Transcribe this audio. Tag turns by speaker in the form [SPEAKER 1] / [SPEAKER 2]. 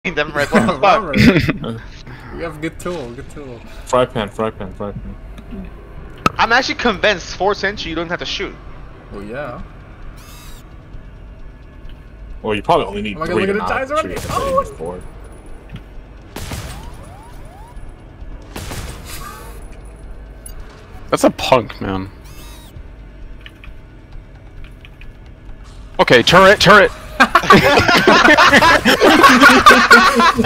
[SPEAKER 1] them right. What the
[SPEAKER 2] Robert,
[SPEAKER 1] fuck?
[SPEAKER 2] we have good tool, good tool.
[SPEAKER 3] Fry pan, fry pan, fry pan.
[SPEAKER 1] I'm actually convinced 4th century you don't have to shoot.
[SPEAKER 2] Oh yeah.
[SPEAKER 3] Well, you probably only need
[SPEAKER 2] Oh my God,
[SPEAKER 3] 3
[SPEAKER 2] look
[SPEAKER 3] to
[SPEAKER 2] at the
[SPEAKER 3] knock
[SPEAKER 2] ties already.
[SPEAKER 3] tree,
[SPEAKER 2] Oh!
[SPEAKER 3] 4.
[SPEAKER 4] That's a punk, man. Okay, turret, turret!